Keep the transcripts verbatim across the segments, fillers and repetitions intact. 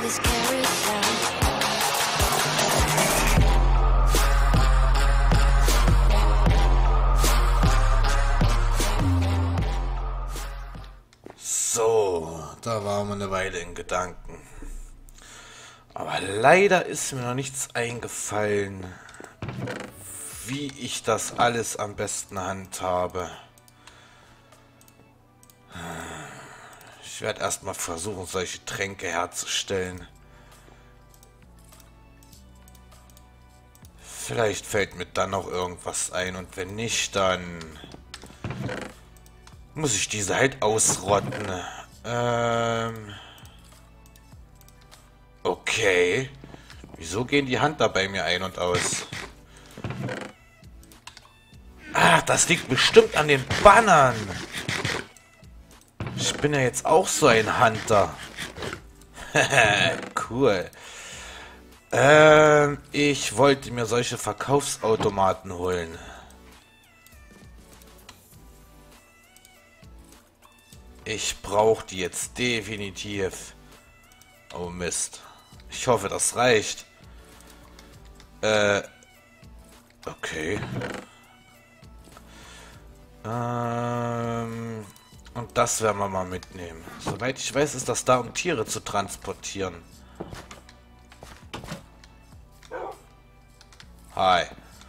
this carousel. So, da waren wir eine Weile in Gedanken. Aber leider ist mir noch nichts eingefallen, wie ich das alles am besten handhabe. Ich werde erstmal versuchen, solche Tränke herzustellen. Vielleicht fällt mir dann noch irgendwas ein und wenn nicht, dann muss ich diese halt ausrotten. Ähm... Okay. Wieso gehen die Hunter bei mir ein und aus? Ah, das liegt bestimmt an den Bannern. Ich bin ja jetzt auch so ein Hunter. Cool. Ähm, ich wollte mir solche Verkaufsautomaten holen. Ich brauche die jetzt definitiv. Oh Mist. Ich hoffe, das reicht. Äh. Okay. Ähm. Und das werden wir mal mitnehmen. Soweit ich weiß, ist das da, um Tiere zu transportieren. Hi.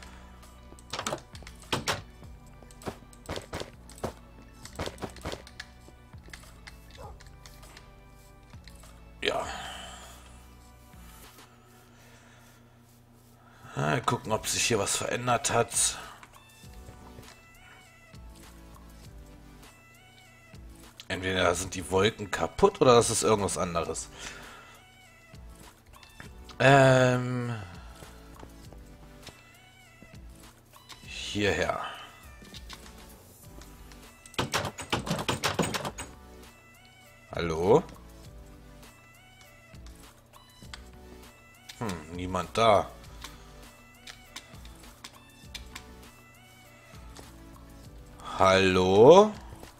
Ja. Mal gucken, ob sich hier was verändert hat. Entweder sind die Wolken kaputt oder das ist irgendwas anderes. Ähm. Hierher. Hallo? Hm, niemand da. Hallo?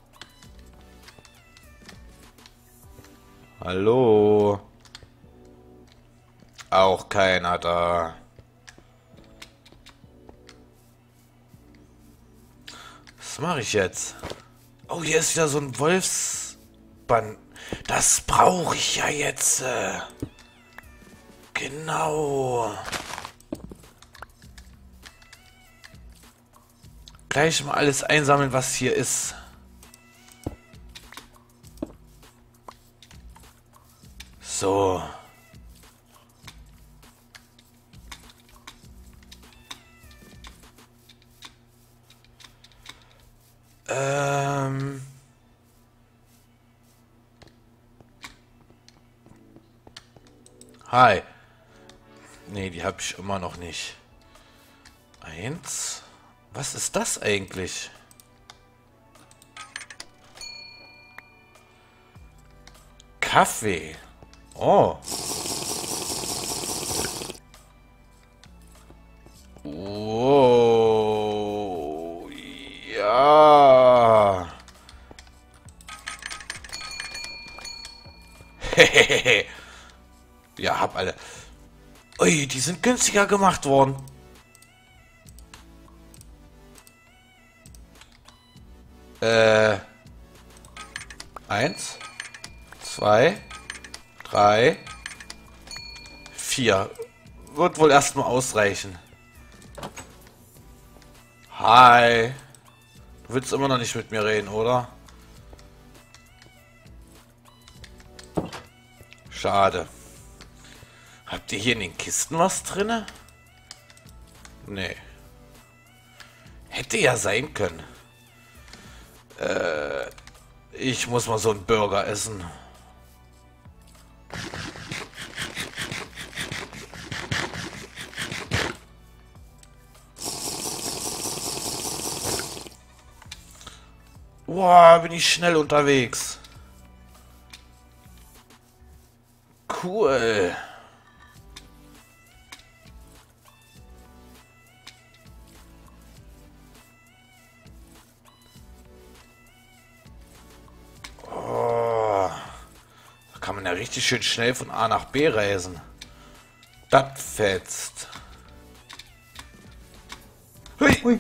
Hallo? Auch keiner da. Was mache ich jetzt? Oh, hier ist wieder so ein Wolfsband. Das brauche ich ja jetzt. Äh. Genau. Gleich mal alles einsammeln, was hier ist. So. Ähm. Hi. Nee, die habe ich immer noch nicht. Eins. Was ist das eigentlich? Kaffee. Oh. Oh. Ja. Hehehe. Ja, hab alle. Ui, die sind günstiger gemacht worden. Äh. Eins. Zwei. Drei. Vier. Wird wohl erstmal ausreichen. Hi. Du willst immer noch nicht mit mir reden, oder? Schade. Habt ihr hier in den Kisten was drinne? Nee. Hätte ja sein können. Äh, ich muss mal so einen Burger essen. Wow, bin ich schnell unterwegs. Cool. ja richtig schön schnell von A nach B reisen. Das fetzt. Hui. Ui.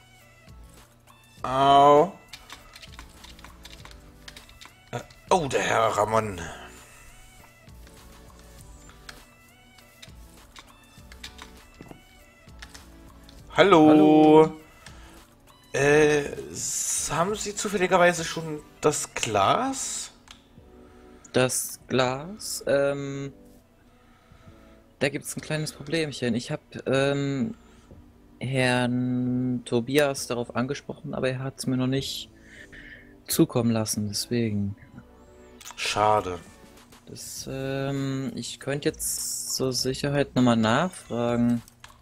Au. Äh, Oh, der Herr Ramon. Hallo. Hallo. Äh, s- haben Sie zufälligerweise schon das Glas? Das Glas, ähm, da gibt es ein kleines Problemchen. Ich habe ähm, Herrn Tobias darauf angesprochen, aber er hat es mir noch nicht zukommen lassen. Deswegen, Schade. das, ähm, ich könnte jetzt zur Sicherheit nochmal nachfragen.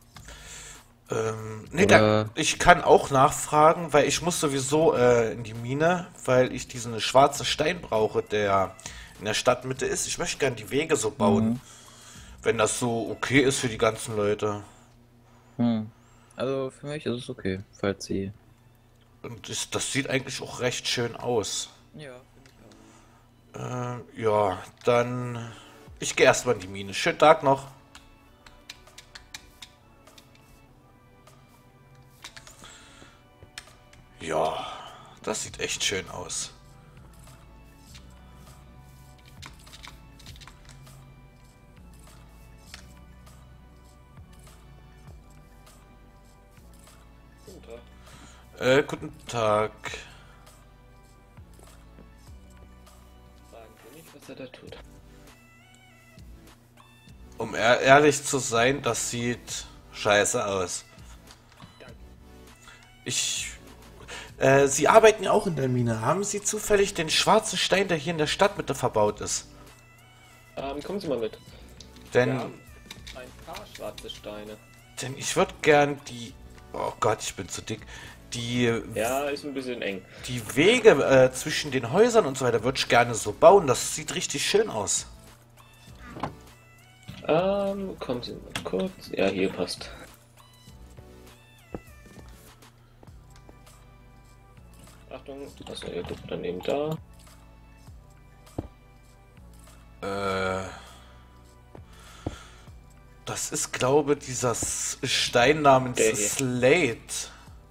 Ähm, nee, da, Oder, ich kann auch nachfragen, weil ich muss sowieso äh, in die Mine, weil ich diesen schwarzen Stein brauche, der in der Stadtmitte ist. Ich möchte gerne die Wege so bauen, hm, wenn das so okay ist für die ganzen Leute. hm. Also für mich ist es okay, falls Sie. Und das, das sieht eigentlich auch recht schön aus. Ja, finde ich auch. Ähm, ja, dann ich gehe erstmal in die Mine. Schönen Tag noch. Ja, das sieht echt schön aus. Guten Tag. Äh, guten Tag. Fragen Sie nicht, was er da tut. Um ehr- ehrlich zu sein, das sieht scheiße aus. Danke. Ich. Äh, Sie arbeiten ja auch in der Mine. Haben Sie zufällig den schwarzen Stein, der hier in der Stadtmitte verbaut ist? Ähm, kommen Sie mal mit. Wir Denn, haben ein paar schwarze Steine. denn ich würde gern die. Oh Gott, ich bin zu dick. Die, Ja, ist ein bisschen eng. die Wege äh, zwischen den Häusern und so weiter würde ich gerne so bauen. Das sieht richtig schön aus. Ähm, kommen Sie mal kurz. Ja, hier passt. Achtung, achso, ihr guckt dann eben da. Äh. Das ist, glaube ich, dieser S- Stein namens Der hier. Slate.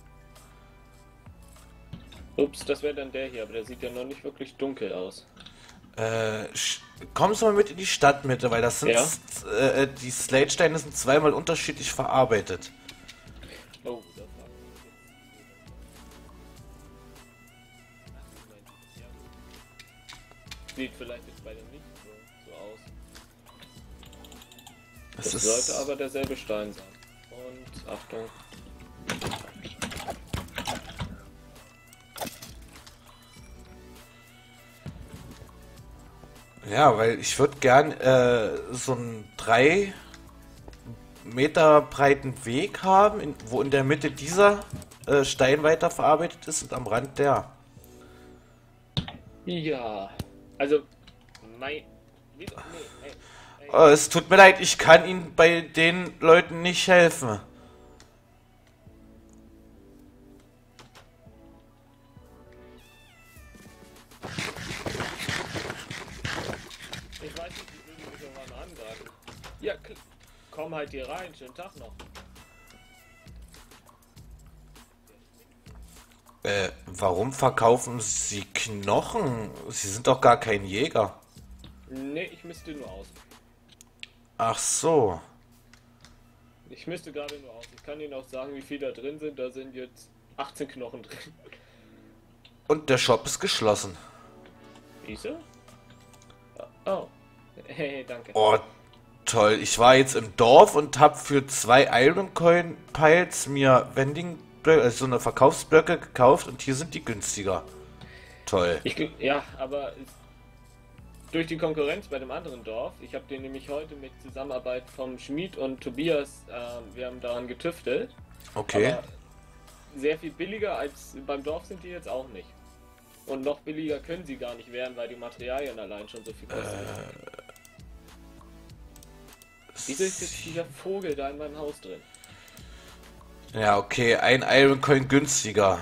Ups, das wäre dann der hier, aber der sieht ja noch nicht wirklich dunkel aus. Äh, sch- kommen Sie mal mit in die Stadtmitte, weil das sind Ja. s- äh, die Slate-Steine sind zweimal unterschiedlich verarbeitet. Oh, da war. Ja. Sieht vielleicht jetzt bei dem nicht so, so aus. Es Das ist, sollte aber derselbe Stein sein. Und Achtung. ja, weil ich würde gern äh, so einen drei Meter breiten Weg haben, in, wo in der Mitte dieser äh, Stein weiterverarbeitet ist und am Rand der. Ja. Also, mein. Wieso? Nee, ey, ey. Oh, es tut mir leid, ich kann Ihnen bei den Leuten nicht helfen. Ich weiß nicht, wie will ich mich irgendwann mal angreifen. Ja, kl- komm halt hier rein. Schönen Tag noch. Äh, warum verkaufen Sie Knochen? Sie sind doch gar kein Jäger. Nee, ich misste nur aus. Ach so. Ich misste gerade nur aus. Ich kann Ihnen auch sagen, wie viel da drin sind. Da sind jetzt achtzehn Knochen drin. Und der Shop ist geschlossen. Wieso? Oh. Hey, danke. Oh, toll. Ich war jetzt im Dorf und habe für zwei Iron Coin Piles mir Vending Blöcke, also so eine Verkaufsblöcke gekauft und hier sind die günstiger. Toll. Ich, gl- ja, aber es- durch die Konkurrenz bei dem anderen Dorf, ich habe den nämlich heute mit Zusammenarbeit vom Schmied und Tobias, ähm, wir haben daran getüftelt. Okay. Aber sehr viel billiger als beim Dorf sind die jetzt auch nicht. Und noch billiger können sie gar nicht werden, weil die Materialien allein schon so viel kosten. Äh, Wieso ist jetzt dieser Vogel da in meinem Haus drin? Ja, okay. Ein Iron Coin günstiger.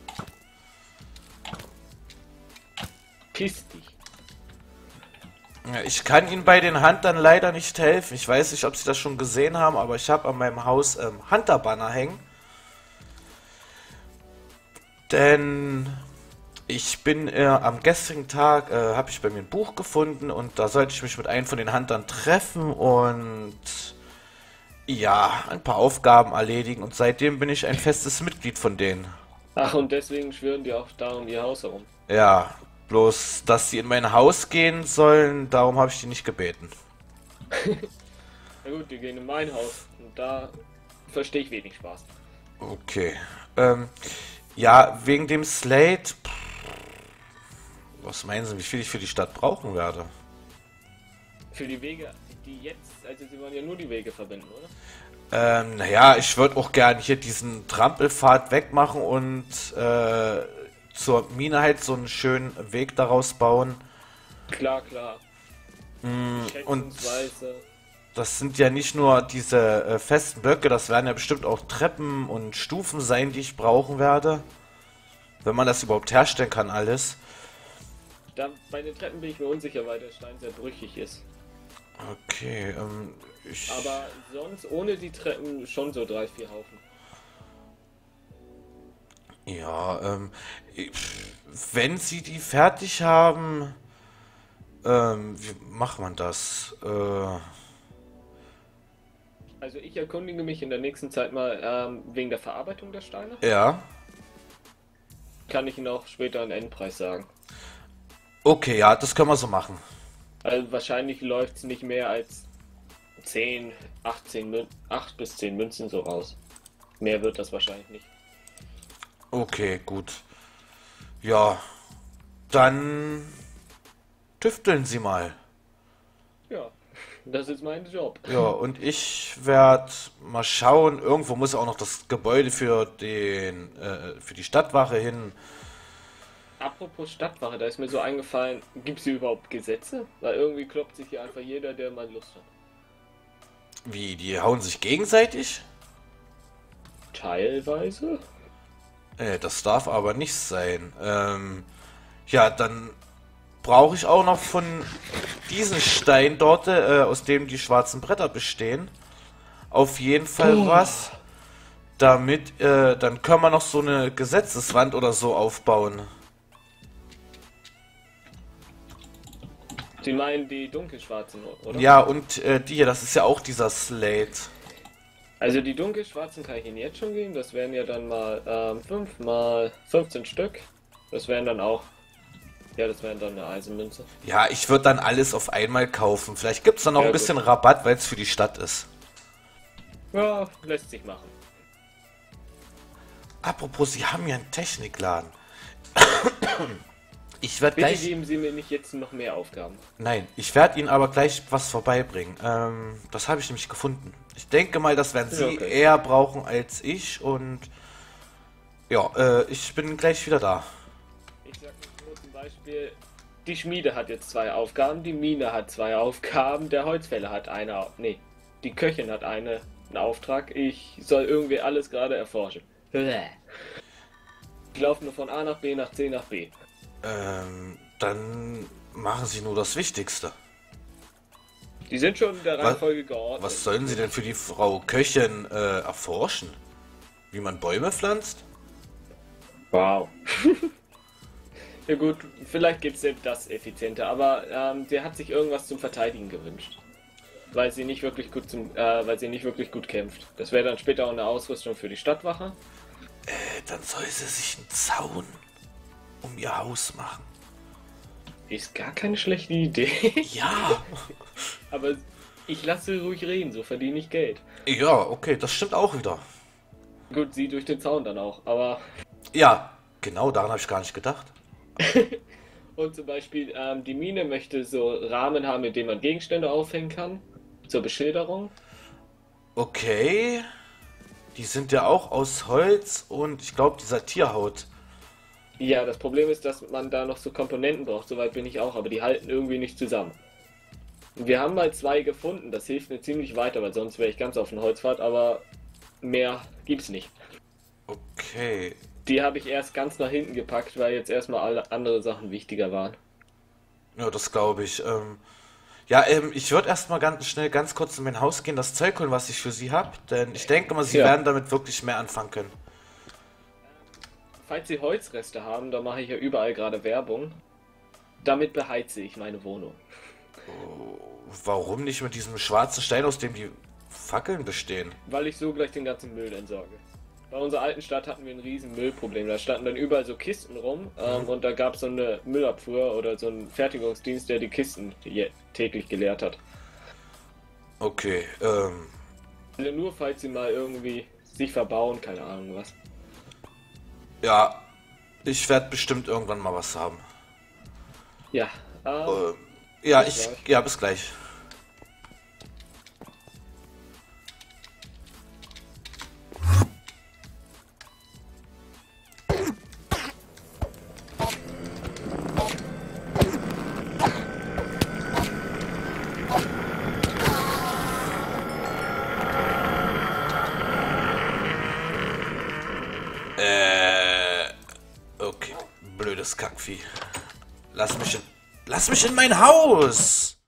Piss dich. Ja, ich kann Ihnen bei den Huntern leider nicht helfen. Ich weiß nicht, ob Sie das schon gesehen haben, aber ich habe an meinem Haus ähm, Hunter-Banner hängen. Denn ich bin äh, am gestrigen Tag, äh, habe ich bei mir ein Buch gefunden und da sollte ich mich mit einem von den Huntern treffen und ja, ein paar Aufgaben erledigen und seitdem bin ich ein festes Mitglied von denen. Ach, und deswegen schwören die auch da um ihr Haus herum. Ja, bloß, dass sie in mein Haus gehen sollen, darum habe ich die nicht gebeten. Na gut, die gehen in mein Haus und da verstehe ich wenig Spaß. Okay. Ähm, ja, wegen dem Slate. Pff, was meinen Sie, wie viel ich für die Stadt brauchen werde? Für die Wege, die jetzt, also sie wollen ja nur die Wege verbinden, oder? Ähm, naja, ich würde auch gerne hier diesen Trampelpfad wegmachen und äh, zur Mine halt so einen schönen Weg daraus bauen. Klar, klar. Mm, und Schätzungsweise. das sind ja nicht nur diese äh, festen Blöcke, das werden ja bestimmt auch Treppen und Stufen sein, die ich brauchen werde. Wenn man das überhaupt herstellen kann, alles. Da, bei den Treppen bin ich mir unsicher, weil der Stein sehr brüchig ist. Okay, ähm, ich... Aber sonst ohne die Treppen schon so drei, vier Haufen. Ja, ähm, ich- wenn Sie die fertig haben, ähm, wie macht man das? Äh, Also ich erkundige mich in der nächsten Zeit mal ähm, wegen der Verarbeitung der Steine. ja. Kann ich Ihnen auch später einen Endpreis sagen. Okay, ja, das können wir so machen. Also wahrscheinlich läuft es nicht mehr als zehn, achtzehn, Mün acht bis zehn Münzen so raus. Mehr wird das wahrscheinlich nicht. Okay, gut. Ja, dann tüfteln Sie mal. Ja, das ist mein Job. Ja, und ich werde mal schauen. Irgendwo muss auch noch das Gebäude für den, äh, für die Stadtwache hin. Apropos Stadtwache, da ist mir so eingefallen, gibt es hier überhaupt Gesetze? Weil irgendwie kloppt sich hier einfach jeder, der mal Lust hat. Wie, die hauen sich gegenseitig? Teilweise? Äh, das darf aber nicht sein. Ähm, ja, dann brauche ich auch noch von diesen Stein dort, äh, aus dem die schwarzen Bretter bestehen, auf jeden Fall Oh. was. Damit, äh, dann können wir noch so eine Gesetzeswand oder so aufbauen. Sie meinen die dunkelschwarzen, oder? Ja, und äh, die hier, das ist ja auch dieser Slate. Also die dunkelschwarzen kann ich Ihnen jetzt schon geben. Das wären ja dann mal ähm, fünf mal fünfzehn Stück. Das wären dann auch... Ja, das wären dann eine Eisenmünze. Ja, ich würde dann alles auf einmal kaufen. Vielleicht gibt es dann noch Ja, ein gut. bisschen Rabatt, weil es für die Stadt ist. Ja, lässt sich machen. Apropos, Sie haben ja einen Technikladen. Ich werde Bitte gleich... geben Sie mir nicht jetzt noch mehr Aufgaben. Nein, ich werde Ihnen aber gleich was vorbeibringen. Ähm, das habe ich nämlich gefunden. Ich denke mal, das werden Sie Okay. eher brauchen als ich und... Ja, äh, ich bin gleich wieder da. Ich sag nur zum Beispiel, die Schmiede hat jetzt zwei Aufgaben, die Mine hat zwei Aufgaben, der Holzfäller hat eine... Au- Nee, die Köchin hat eine, einen Auftrag. Ich soll irgendwie alles gerade erforschen. Ich laufe nur von A nach B nach C nach B. Ähm, dann machen Sie nur das Wichtigste. Die sind schon in der Was- Reihenfolge geordnet. Was sollen Sie denn für die Frau Köchin äh, erforschen? Wie man Bäume pflanzt? Wow. Ja gut, vielleicht geht es das effizienter, aber ähm, sie hat sich irgendwas zum Verteidigen gewünscht. Weil sie nicht wirklich gut zum, äh, weil sie nicht wirklich gut kämpft. Das wäre dann später auch eine Ausrüstung für die Stadtwache. Äh, dann soll sie sich einen Zaun um ihr Haus machen. Ist gar keine schlechte Idee. Ja. Aber ich lasse ruhig reden, so verdiene ich Geld. Ja, okay, das stimmt auch wieder. Gut, sie durch den Zaun dann auch, aber... Ja, genau, daran habe ich gar nicht gedacht. Und zum Beispiel, ähm, die Mine möchte so Rahmen haben, in denen man Gegenstände aufhängen kann. Zur Beschilderung. Okay. Die sind ja auch aus Holz und ich glaube dieser Tierhaut. Ja, das Problem ist, dass man da noch so Komponenten braucht, soweit bin ich auch, aber die halten irgendwie nicht zusammen. Wir haben mal zwei gefunden, das hilft mir ziemlich weiter, weil sonst wäre ich ganz auf den Holzpfad, aber mehr gibt's nicht. Okay. Die habe ich erst ganz nach hinten gepackt, weil jetzt erstmal alle andere Sachen wichtiger waren. Ja, das glaube ich. Ähm, Ja, ähm, ich würde erstmal ganz schnell ganz kurz in mein Haus gehen, das Zeug holen, was ich für Sie habe, denn ich denke mal, Sie Ja. werden damit wirklich mehr anfangen können. Falls Sie Holzreste haben, da mache ich ja überall gerade Werbung. Damit beheize ich meine Wohnung. Warum nicht mit diesem schwarzen Stein, aus dem die Fackeln bestehen? Weil ich so gleich den ganzen Müll entsorge. Bei unserer alten Stadt hatten wir ein riesen Müllproblem. Da standen dann überall so Kisten rum ähm, und da gab es so eine Müllabfuhr oder so einen Fertigungsdienst, der die Kisten je- täglich geleert hat. Okay, ähm, Also nur falls sie mal irgendwie sich verbauen, keine Ahnung was. ja, ich werde bestimmt irgendwann mal was haben. Ja, ähm, Ähm, ja, Bis ich, gleich. ja, bis gleich. Äh, okay, blödes Kackvieh. Lass mich in, lass mich in mein Haus!